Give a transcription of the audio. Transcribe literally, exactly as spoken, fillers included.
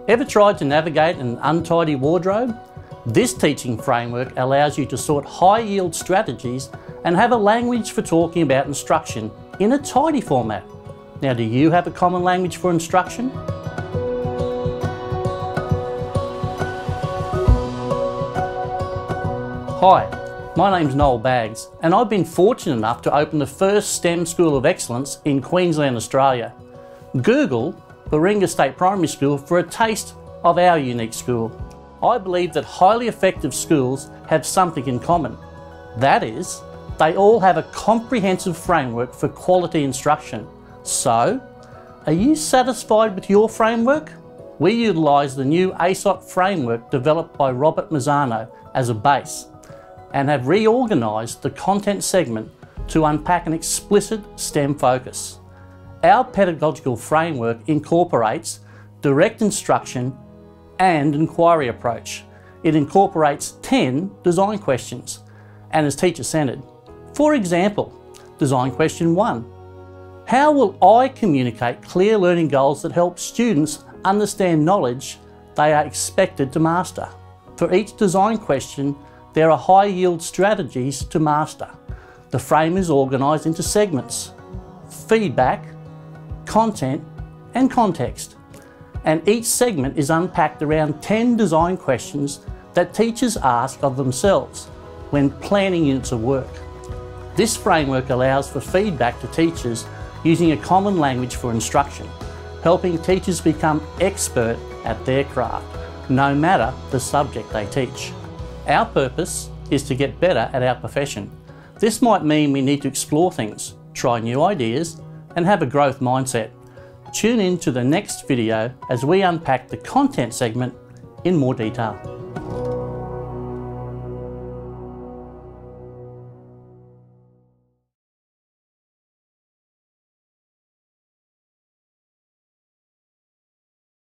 Ever tried to navigate an untidy wardrobe? This teaching framework allows you to sort high-yield strategies and have a language for talking about instruction in a tidy format. Now, do you have a common language for instruction? Hi, my name's Noel Baggs, and I've been fortunate enough to open the first STEM School of Excellence in Queensland, Australia. Google Baringa State Primary School for a taste of our unique school. I believe that highly effective schools have something in common. That is, they all have a comprehensive framework for quality instruction. So, are you satisfied with your framework? We utilise the new ASoT framework developed by Robert Mazano as a base, and have reorganised the content segment to unpack an explicit STEM focus. Our pedagogical framework incorporates direct instruction and inquiry approach. It incorporates ten design questions and is teacher-centred. For example, design question one. How will I communicate clear learning goals that help students understand knowledge they are expected to master? For each design question, there are high-yield strategies to master. The frame is organised into segments: feedback, content, and context. And each segment is unpacked around ten design questions that teachers ask of themselves when planning units of work. This framework allows for feedback to teachers using a common language for instruction, helping teachers become expert at their craft, no matter the subject they teach. Our purpose is to get better at our profession. This might mean we need to explore things, try new ideas, and have a growth mindset. Tune in to the next video as we unpack the content segment in more detail.